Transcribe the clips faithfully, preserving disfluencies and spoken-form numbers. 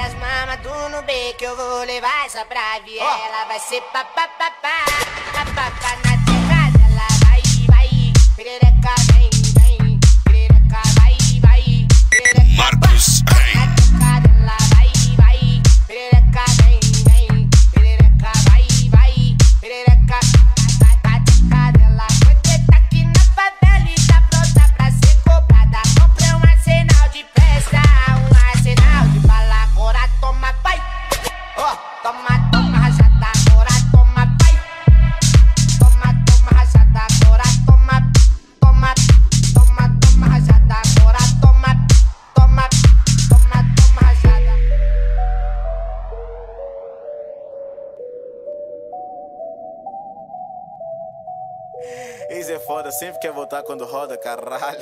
várias mamas do Nubê que eu vou levar essa pra viela. Vai ser papapá, papapá na terra dela. Vai, vai, perereca, vem, vem, perereca, vai, vai, perereca. Marcos Rey. Na terra dela, vai, vai, perereca, vem, vem, perereca, vai, vai, perereca. Na terra dela, você tá aqui na favela e tá pronta pra ser cobrada. Comprei um arsenal de festa, um arsenal de bala. Agora toma, vai, ó, toma, toma, rajada. Agora toma, vai, toma, toma, rajada. Agora toma, toma, toma, toma, rajada. Agora toma, toma, toma, toma, rajada. Ex é foda, sempre quer voltar quando roda, caralho.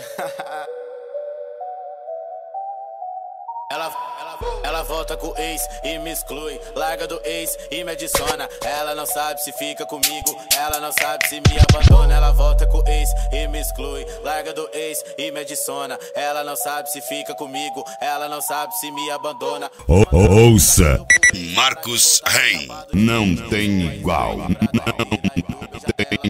Ela, ela, ela volta com o ex e me exclui. Larga do ex e me adiciona. Ela não sabe se fica comigo, ela não sabe se me abandona. Ela volta com o ex e me exclui. Larga do ex e me adiciona. Ela não sabe se fica comigo, ela não sabe se me abandona. Ou- ouça, Marcos Rey. Não tem igual. Não tem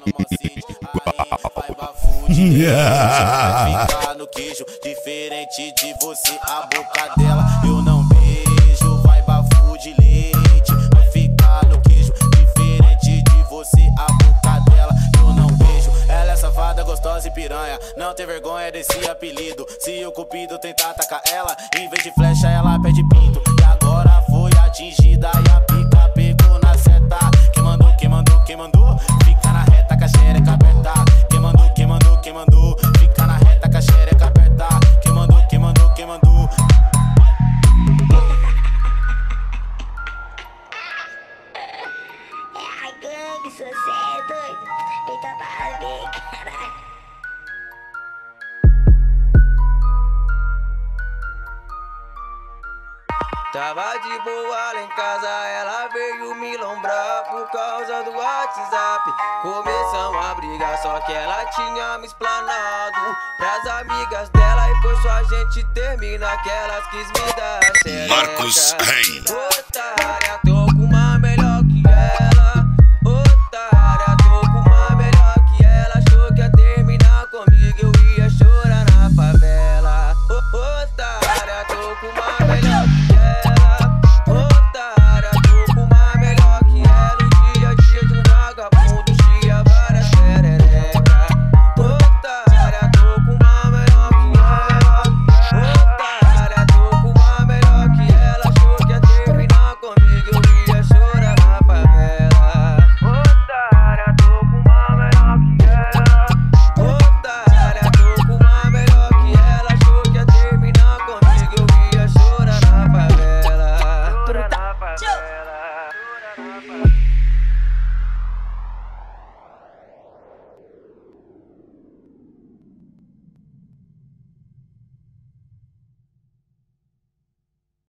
Vai ficar no queijo, diferente de você, a boca dela eu não beijo. Vai bafo de leite, vai ficar no queijo, diferente de você, a boca dela eu não beijo. Ela é safada, gostosa e piranha, não tem vergonha desse apelido. Se o cupido tentar atacar ela, em vez de flecha ela pede pinto. E agora foi atingida e a pica pegou na seta. Quem mandou, quem mandou, quem mandou, fica na reta com a xereca aberta. Quem mandou, quem mandou, quem mandou, fica na reta com a xereca aberta. Quem mandou, quem mandou, quem mandou. É a gangue, sou cê é doido. Eita, para mim, caralho. Tava de boa lá em casa, ela veio me lombrar por causa do WhatsApp. Começamos a brigar, só que ela tinha me explanado pras amigas dela. E por sua gente termina que elas quis me dar xereca. Marcos Rey. Foi